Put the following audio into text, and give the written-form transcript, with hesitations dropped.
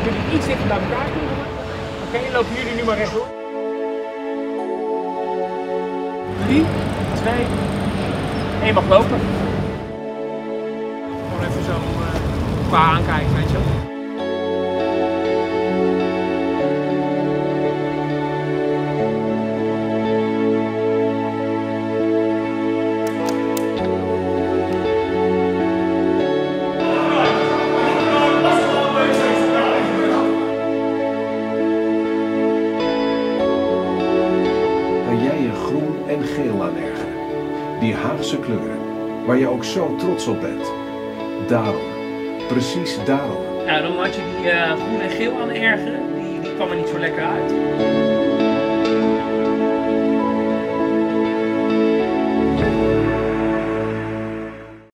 jullie iets dichter bij elkaar komen. Oké, lopen jullie nu maar rechtdoor. 3, 2, 1 mag lopen. Gewoon even zo qua aankijken, weet je wel. Kan jij je groen en geel aan ergeren? Die Haagse kleuren, waar je ook zo trots op bent. Daarom, precies daarom. Ja, dan had je die groen en geel aan ergeren, die kwam er niet zo lekker uit.